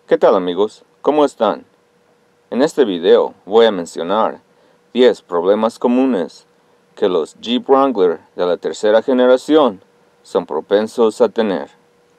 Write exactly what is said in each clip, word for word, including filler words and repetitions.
¿Qué tal amigos? ¿Cómo están? En este video voy a mencionar diez problemas comunes que los Jeep Wrangler de la tercera generación son propensos a tener.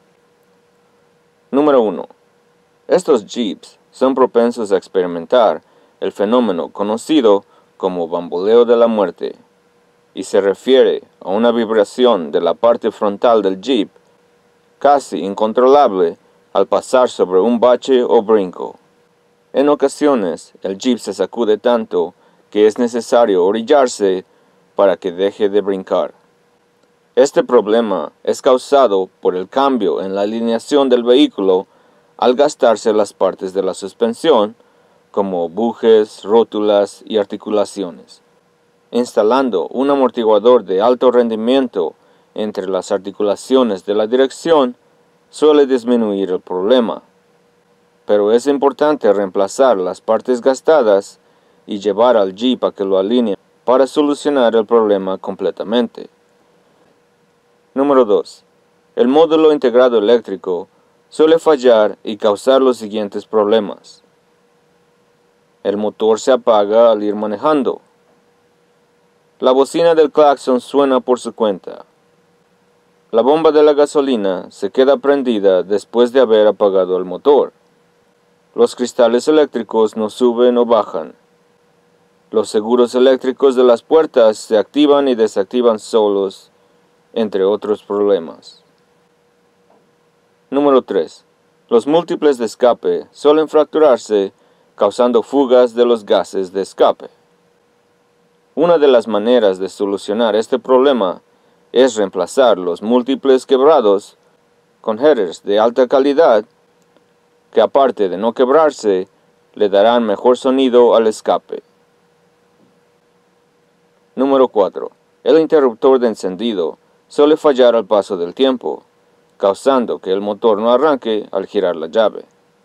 Número uno. Estos Jeeps son propensos a experimentar el fenómeno conocido como bamboleo de la muerte, y se refiere a una vibración de la parte frontal del Jeep casi incontrolable al pasar sobre un bache o brinco. En ocasiones, el Jeep se sacude tanto que es necesario orillarse para que deje de brincar. Este problema es causado por el cambio en la alineación del vehículo al gastarse las partes de la suspensión, como bujes, rótulas y articulaciones. Instalando un amortiguador de alto rendimiento entre las articulaciones de la dirección suele disminuir el problema, pero es importante reemplazar las partes gastadas y llevar al Jeep a que lo alinee para solucionar el problema completamente. Número dos. El módulo integrado eléctrico suele fallar y causar los siguientes problemas. El motor se apaga al ir manejando. La bocina del claxon suena por su cuenta. La bomba de la gasolina se queda prendida después de haber apagado el motor. Los cristales eléctricos no suben o bajan. Los seguros eléctricos de las puertas se activan y desactivan solos, entre otros problemas. Número tres. Los múltiples de escape suelen fracturarse, causando fugas de los gases de escape. Una de las maneras de solucionar este problema es reemplazar los múltiples quebrados con headers de alta calidad que, aparte de no quebrarse, le darán mejor sonido al escape. Número cuatro. El interruptor de encendido suele fallar al paso del tiempo, causando que el motor no arranque al girar la llave.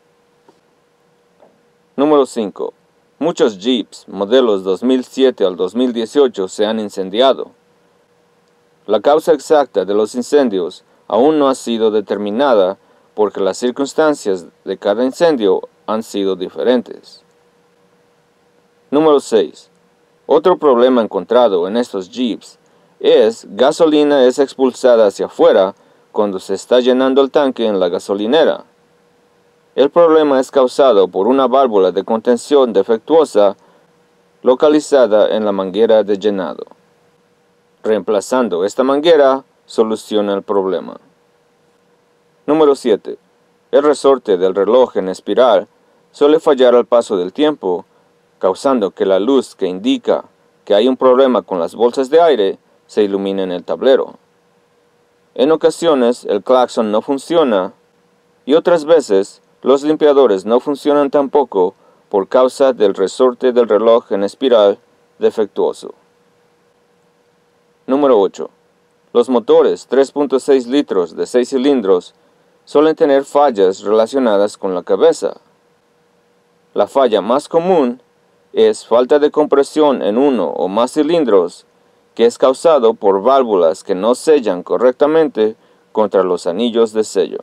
Número cinco. Muchos Jeeps modelos dos mil siete al dos mil dieciocho se han incendiado. La causa exacta de los incendios aún no ha sido determinada porque las circunstancias de cada incendio han sido diferentes. Número seis. Otro problema encontrado en estos Jeeps es gasolina es expulsada hacia afuera cuando se está llenando el tanque en la gasolinera. El problema es causado por una válvula de contención defectuosa localizada en la manguera de llenado. Reemplazando esta manguera soluciona el problema. Número siete. El resorte del reloj en espiral suele fallar al paso del tiempo, causando que la luz que indica que hay un problema con las bolsas de aire se ilumine en el tablero. En ocasiones el claxon no funciona y otras veces los limpiadores no funcionan tampoco por causa del resorte del reloj en espiral defectuoso. Número ocho. Los motores tres punto seis litros de seis cilindros suelen tener fallas relacionadas con la cabeza. La falla más común es falta de compresión en uno o más cilindros, que es causado por válvulas que no sellan correctamente contra los anillos de sello.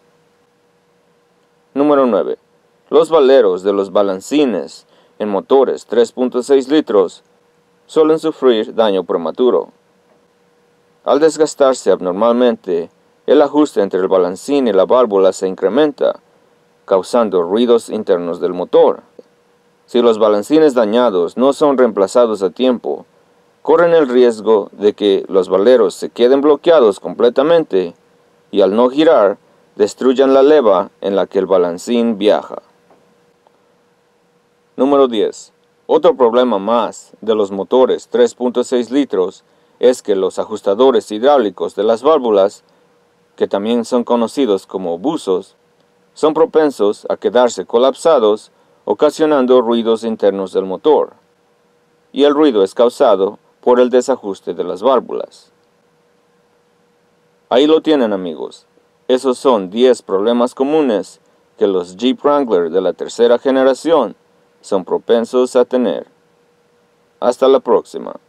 Número nueve. Los valeros de los balancines en motores tres punto seis litros suelen sufrir daño prematuro. Al desgastarse abnormalmente, el ajuste entre el balancín y la válvula se incrementa, causando ruidos internos del motor. Si los balancines dañados no son reemplazados a tiempo, corren el riesgo de que los valeros se queden bloqueados completamente y al no girar, destruyan la leva en la que el balancín viaja. Número diez. Otro problema más de los motores tres punto seis litros es que los ajustadores hidráulicos de las válvulas, que también son conocidos como buzos, son propensos a quedarse colapsados, ocasionando ruidos internos del motor, y el ruido es causado por el desajuste de las válvulas. Ahí lo tienen amigos. Esos son diez problemas comunes que los Jeep Wrangler de la tercera generación son propensos a tener. Hasta la próxima.